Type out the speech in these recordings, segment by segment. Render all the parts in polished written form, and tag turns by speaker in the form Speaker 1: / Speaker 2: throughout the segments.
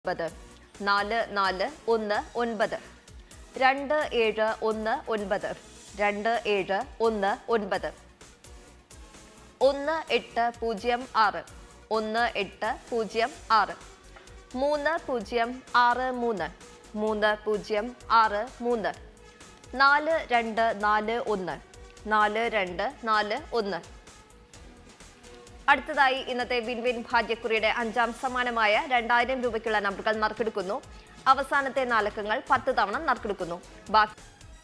Speaker 1: 9 4 4 1 9 2 7 1 9 2 7 1 9 1 8 0 6 1 8 0 6 3 0 6 3 3 0 6 3 4 2 4 1 4 2 4 1 അടുത്തതായി ഇന്നത്തെ വിൻവിൻ ഭാഗ്യക്കുറിയുടെ അഞ്ചാം സമ്മാനമായ 2000 രൂപയ്ക്കുള്ള നമ്പറുകൾ നറുക്കെടുക്കുന്നു. അവസാനത്തെ നാലക്കങ്ങൾ 10 തവണ നറുക്കെടുക്കുന്നു. ബാക്കി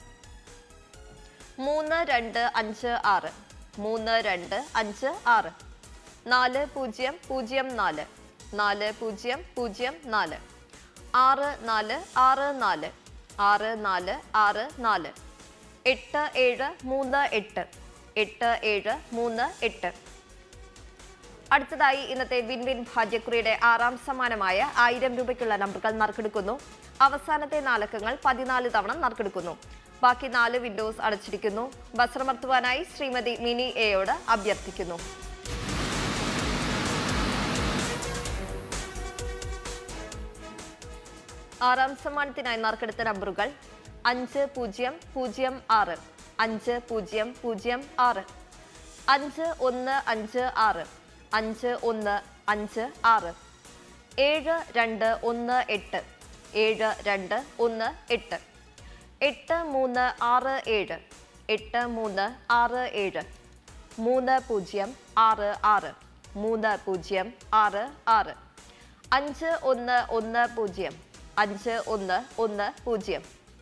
Speaker 1: 3 2 5 6 3 2 5 6 4 0 0 4 4 0 0 4 6 4 6 4 6 4 6 4 8 7 3 8 8 7 3 8 അടുത്തതായി ഇന്നത്തെ വിൻവിൻ ഭാഗ്യക്കുറിയുടെ ആറാം സമ്മാനമായ 1000 രൂപയ്ക്കുള്ള നമ്പറുകൾ നറുക്കെടുക്കുന്നു. അവസാനത്തെ നാലക്കങ്ങൾ 14 തവണ നറുക്കെടുക്കുന്നു. ബാക്കി 4 വിൻഡോസ് അടച്ചിരിക്കുന്നു. ബസ്രമർത്തുവാനായി ശ്രീമതി മിനി എയോട് അഭ്യർത്ഥിക്കുന്നു. ആറാം സമ്മാനത്തിനായി നറുക്കെടുത്ത നമ്പറുകൾ 5 0 0 6 5 0 0 6 5 1 5 6 5 1 5 6 7 2 1 8 7 2 1 8 8 3 6 7 8 3 6 7 3 0 6 6 3 0 6 6 5 1 1 0 5 1 1 0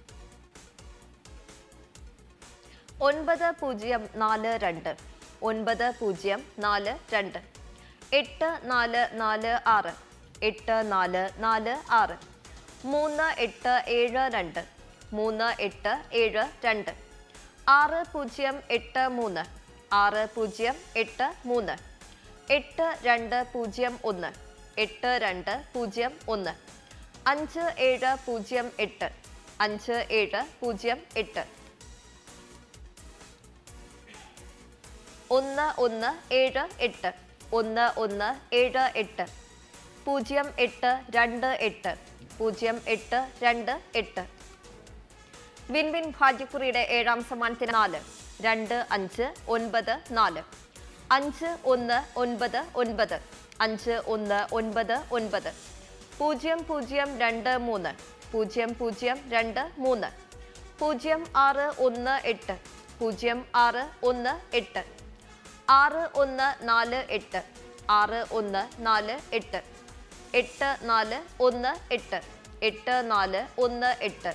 Speaker 1: 9 0 4 2 9 0 4 2 8 4 4 6 8 4 4 6 3 8 7 2 3 8 7 2 6 0 8 3 6 0 8 3 8 2 0 1 8 2 0 1 5 7 0 8 5 7 0 8 1 1 7 8 1 1 7 8 0 8 2 8 0 8 2 8 വിൻവിൻ ഭാഗ്യക്കുറിയുടെ ഏഴാം സമ്മാനത്തിന് 4 2 5 9 4 5 1 9 9 5 1 9 9 0 0 2 3 0 0 2 3 0 6 1 8 0 6 1 8 6 1 4 8 6 1 4 8 8 4 1 8 8 4 1 8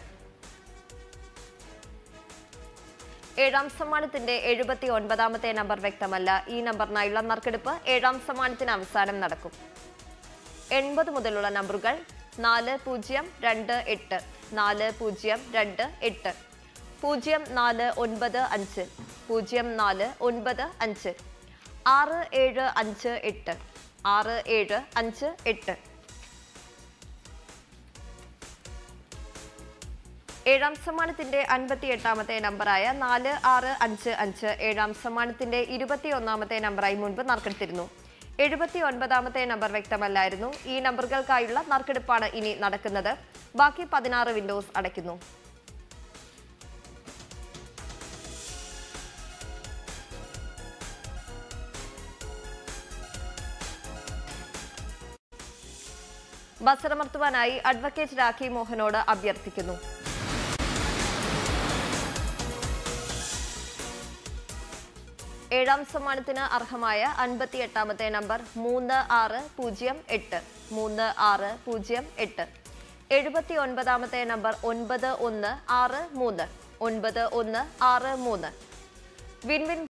Speaker 1: ഏഴാം സമ്മാനത്തിന്റെ 79ാമത്തെ നമ്പർ വ്യക്തമല്ല. ഈ നമ്പറിനായുള്ള നറുക്കെടുപ്പ് ഏഴാം സമ്മാനത്തിന് അവസാനം നടക്കും. 80 മുതലുള്ള നമ്പറുകൾ 4 0 2 8 4 0 2 8 0 4 9 5 0 4 9 5 6 7 5 8 6 7 5 8 ഏഴാം സമ്മാനത്തിന്റെ 58ാമത്തെ നമ്പറായ 4 6 5 5 ഏഴാം സമ്മാനത്തിന്റെ 21ാമത്തെ നമ്പറായി മുൻപ് നറുക്കെടുത്തിരുന്നു. 79ാമത്തെ നമ്പർ വ്യക്തമല്ലായിരുന്നു. ഈ നമ്പറുകൾക്കായുള്ള നറുക്കെടുപ്പാണ് ഇനി നടക്കുന്നത്. ബാക്കി 16 വിൻഡോസ് അടയ്ക്കുന്നു. ബസ്സറമർത്തുവാനായി അഡ്വക്കേറ്റ് രാഖി മോഹനോട് അഭ്യർത്ഥിക്കുന്നു. ഏഴാം സമ്മാനത്തിന് അർഹമായ 58ാമത്തെ നമ്പർ 3608 3608 79ാമത്തെ നമ്പർ 9163 9163 വിൻവിൻ